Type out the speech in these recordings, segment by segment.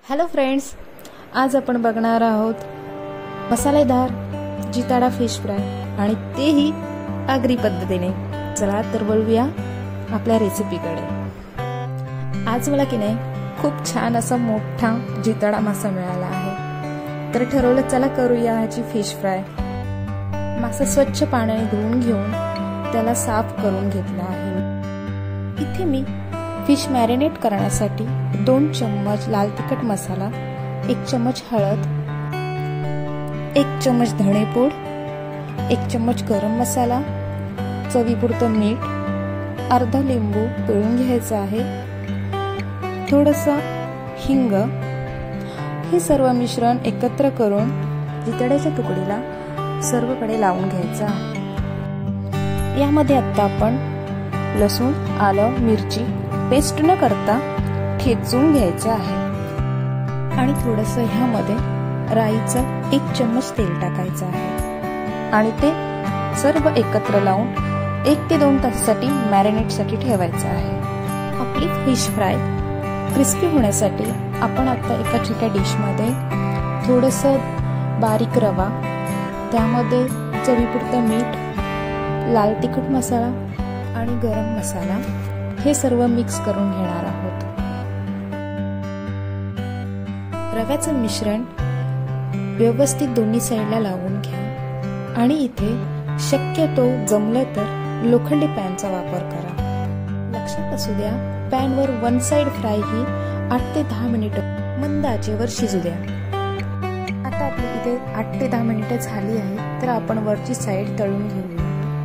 Hello friends, आज आपण बघणार आहोत मसालेदार जिताडा फिश फ्राय आणि तेही आगरी पद्धतीने। चला तर वळूया आपल्या रेसिपीकडे। आज मला की नाही खूप छान असा मोठा जिताडा मासा मिळाला आहे, तर ठरवलं चला करूया याची फिश फ्राय। मासा स्वच्छ पाण्याने धुवून घेऊन त्याला साफ करून घेतला आहे। इथे मी फिश मॅरिनेट करण्यासाठी 2 चम्मच लाल तिखट मसाला, 1 चम्मच हळद, 1 चम्मच धणेपूड, 1 चम्मच गरम मसाला, चवीपुरतं मीठ, अर्धा लिंबू पिळून घ्यायचा आहे, थोडंसं हिंग। हे सर्व मिश्रण एकत्र करून जिताड्याच्या तुकडीला सर्वकडे लावून घ्यायचं आहे। यामध्ये आता आपण लसूण, आलं, मिरची पेस्ट न करता ठेचून घ्यायचं आहे आणि थोडंसं ह्यामध्ये राईचं 1 चम्मच तेल टाकायचं आहे आणि ते सर्व एकत्र लावून 1 ते 2 तासासाठी मॅरिनेटसाठी ठेवायचं आहे। आपली फिश फ्राय क्रिस्पी होण्यासाठी आपण आता एका छोट्या डिशमध्ये थोडंसं बारीक रवा, त्यामध्ये चवीपुरतं मीठ, लाल तिखट मसाला आणि गरम मसाला हे सर्व मिक्स करून घेणार आहोत। रव्याचं मिश्रण व्यवस्थित दोन्ही साईडला लावून घ्या आणि इथे शक्यतो जमलं तर लोखंडी पॅनचा वापर करा। लक्षात असू द्या, पॅनवर 1 साइड फ्राय ही 8 ते 10 मिनिटं मंद आचेवर शिजू द्या। आता आपली इथे 8 ते 10 मिनिटं झाली आहे, तर आपण वरची साइड तळून घेऊया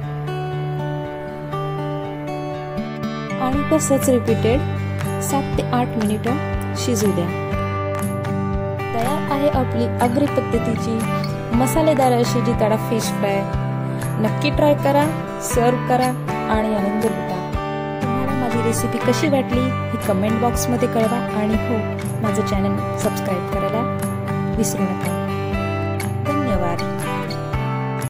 आणि तसंच रिपीटेड 7 ते 8 मिनिटं शिजू द्या। तयार आहे आपली आगरी पद्धतीची मसालेदार अशी जिताडा फिश फ्राय। नक्की ट्राय करा, सर्व करा आणि आनंद लुटा। तुम्हाला माझी रेसिपी कशी वाटली हे कमेंट बॉक्स मध्ये कळवा आणि हो, माझं चॅनल सबस्क्राइब करायला विसरू नका। धन्यवाद।